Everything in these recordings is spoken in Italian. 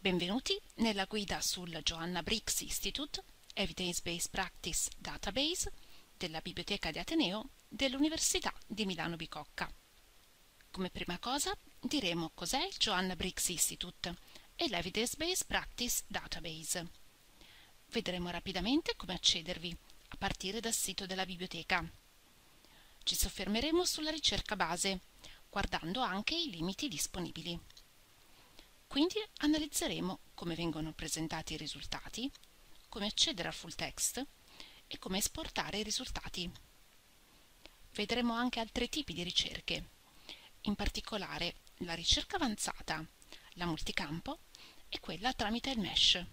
Benvenuti nella guida sul Joanna Briggs Institute Evidence-Based Practice Database della Biblioteca di Ateneo dell'Università di Milano Bicocca. Come prima cosa diremo cos'è il Joanna Briggs Institute e l'Evidence-Based Practice Database. Vedremo rapidamente come accedervi a partire dal sito della biblioteca. Ci soffermeremo sulla ricerca base, guardando anche i limiti disponibili. Quindi analizzeremo come vengono presentati i risultati, come accedere al full text e come esportare i risultati. Vedremo anche altri tipi di ricerche, in particolare la ricerca avanzata, la multicampo e quella tramite il mesh.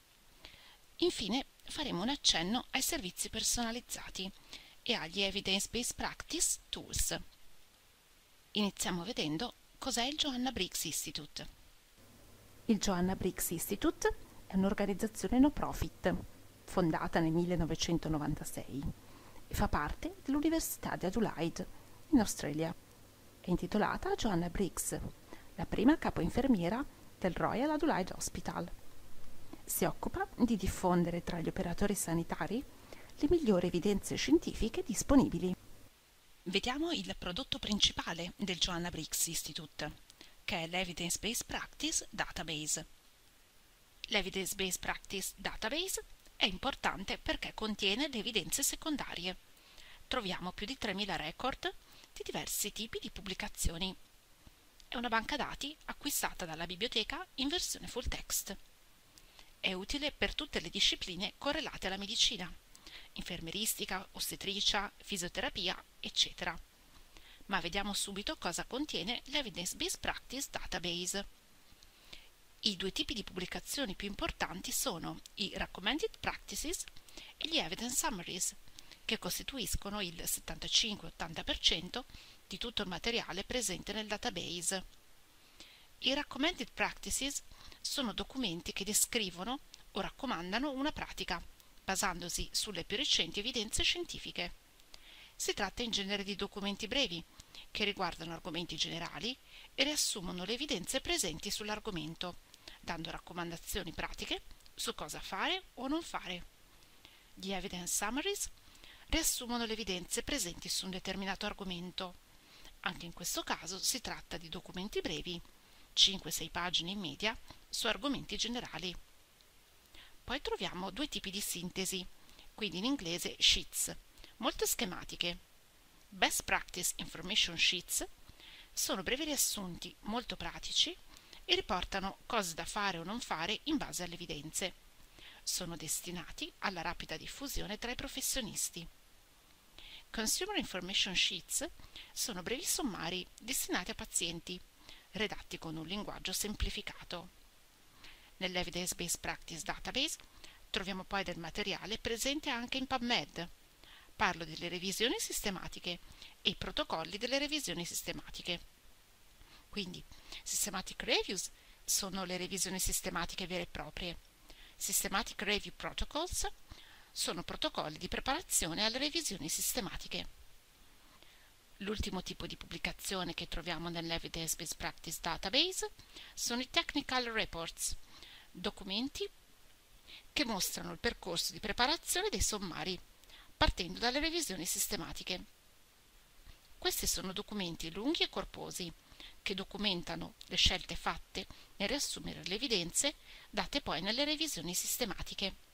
Infine faremo un accenno ai servizi personalizzati e agli Evidence-Based Practice Tools. Iniziamo vedendo cos'è il Joanna Briggs Institute. Il Joanna Briggs Institute è un'organizzazione no profit, fondata nel 1996 e fa parte dell'Università di Adelaide, in Australia. È intitolata a Joanna Briggs, la prima capoinfermiera del Royal Adelaide Hospital. Si occupa di diffondere tra gli operatori sanitari le migliori evidenze scientifiche disponibili. Vediamo il prodotto principale del Joanna Briggs Institute, che è l'Evidence-Based Practice Database. L'Evidence-Based Practice Database è importante perché contiene le evidenze secondarie. Troviamo più di 3.000 record di diversi tipi di pubblicazioni. È una banca dati acquistata dalla biblioteca in versione full text. È utile per tutte le discipline correlate alla medicina, infermieristica, ostetricia, fisioterapia, eccetera. Ma vediamo subito cosa contiene l'Evidence-Based Practice Database. I due tipi di pubblicazioni più importanti sono i Recommended Practices e gli Evidence Summaries, che costituiscono il 75-80% di tutto il materiale presente nel database. I Recommended Practices sono documenti che descrivono o raccomandano una pratica, basandosi sulle più recenti evidenze scientifiche. Si tratta in genere di documenti brevi, che riguardano argomenti generali e riassumono le evidenze presenti sull'argomento, dando raccomandazioni pratiche su cosa fare o non fare. Gli Evidence Summaries riassumono le evidenze presenti su un determinato argomento. Anche in questo caso si tratta di documenti brevi, 5-6 pagine in media, su argomenti generali. Poi troviamo due tipi di sintesi, quindi in inglese sheets, molto schematiche. Best Practice Information Sheets sono brevi riassunti molto pratici e riportano cose da fare o non fare in base alle evidenze. Sono destinati alla rapida diffusione tra i professionisti. Consumer Information Sheets sono brevi sommari destinati a pazienti, redatti con un linguaggio semplificato. Nell'Evidence-Based Practice Database troviamo poi del materiale presente anche in PubMed. Parlo delle revisioni sistematiche e i protocolli delle revisioni sistematiche. Quindi, Systematic Reviews sono le revisioni sistematiche vere e proprie. Systematic Review Protocols sono protocolli di preparazione alle revisioni sistematiche. L'ultimo tipo di pubblicazione che troviamo nell'Evidence-Based Practice Database sono i Technical Reports, documenti che mostrano il percorso di preparazione dei sommari, partendo dalle revisioni sistematiche. Questi sono documenti lunghi e corposi, che documentano le scelte fatte nel riassumere le evidenze date poi nelle revisioni sistematiche.